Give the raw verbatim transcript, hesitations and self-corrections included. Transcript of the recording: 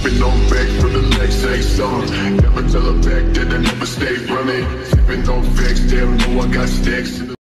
Sipping on back from the legs, say something. Never tell her back that I never stay running. Sipping on facts, damn, know I got stacks.